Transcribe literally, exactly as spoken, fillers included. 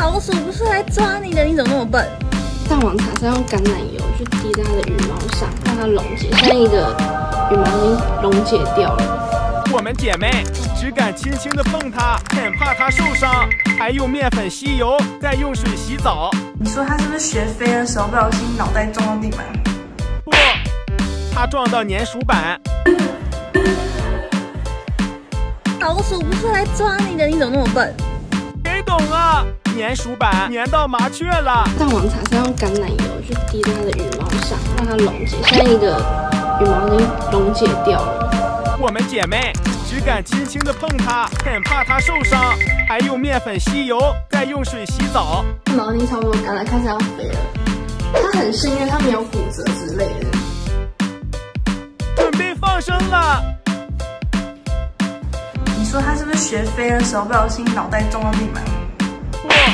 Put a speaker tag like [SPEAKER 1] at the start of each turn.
[SPEAKER 1] 老鼠不是来抓你的，你怎么那么笨？
[SPEAKER 2] 上网查是要用橄榄油去滴在它的羽毛上，让它溶解。现在你的羽毛已经溶解掉了。
[SPEAKER 3] 我们姐妹只敢轻轻地碰它，很怕它受伤，还用面粉吸油，再用水洗澡。
[SPEAKER 4] 你说他是不是学飞的时候不小心脑袋撞到地板？
[SPEAKER 3] 不，它撞到粘鼠板。
[SPEAKER 1] 老鼠不是来抓你的，你怎么那么笨？
[SPEAKER 3] 谁懂啊？粘鼠板粘到麻雀了。
[SPEAKER 2] 上网查是要用橄榄油去滴在它的羽毛上，让它溶解。现在你的羽毛已经溶解掉了。
[SPEAKER 3] 我们姐妹只敢轻轻地碰它，很怕它受伤，还用面粉吸油，再用水洗澡。
[SPEAKER 2] 毛已经差不多干了，开始要飞了。它很幸运，它没有骨折之类的。
[SPEAKER 3] 准备放生了。
[SPEAKER 4] 你说他是不是学飞的时候不小心脑袋撞到地板？
[SPEAKER 3] 不，